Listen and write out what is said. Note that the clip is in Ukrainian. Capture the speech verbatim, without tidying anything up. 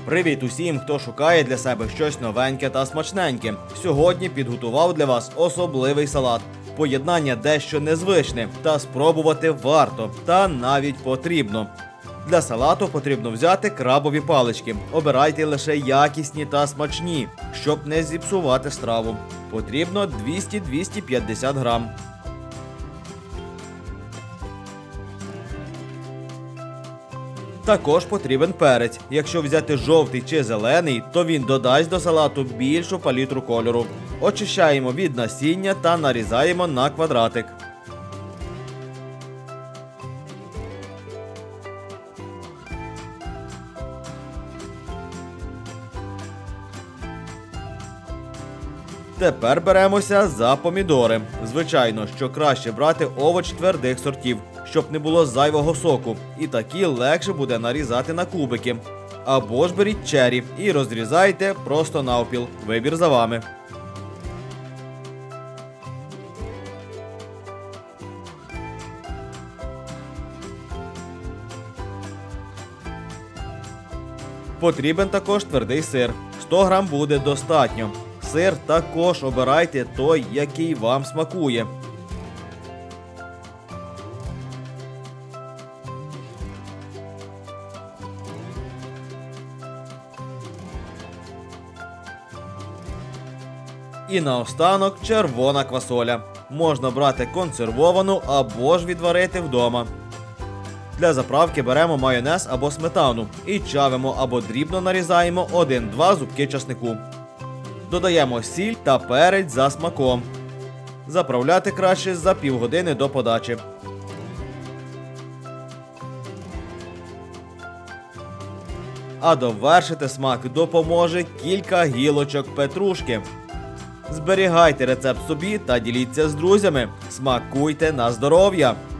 Привіт усім, хто шукає для себе щось новеньке та смачненьке. Сьогодні підготував для вас особливий салат. Поєднання дещо незвичне, та спробувати варто, та навіть потрібно. Для салату потрібно взяти крабові палички. Обирайте лише якісні та смачні, щоб не зіпсувати страву. Потрібно двісті - двісті п'ятдесят грам. Також потрібен перець. Якщо взяти жовтий чи зелений, то він додасть до салату більшу палітру кольору. Очищаємо від насіння та нарізаємо на квадратик. Тепер беремося за помідори. Звичайно, що краще брати овоч твердих сортів, щоб не було зайвого соку. І такі легше буде нарізати на кубики. Або ж беріть чері і розрізайте просто навпіл. Вибір за вами. Потрібен також твердий сир. сто грам буде достатньо. Сир також обирайте той, який вам смакує. І наостанок червона квасоля. Можна брати консервовану або ж відварити вдома. Для заправки беремо майонез або сметану і чавимо або дрібно нарізаємо один-два зубки часнику. Додаємо сіль та перець за смаком. Заправляти краще за півгодини до подачі. А довершити смак допоможе кілька гілочок петрушки. Зберігайте рецепт собі та діліться з друзями. Смакуйте на здоров'я!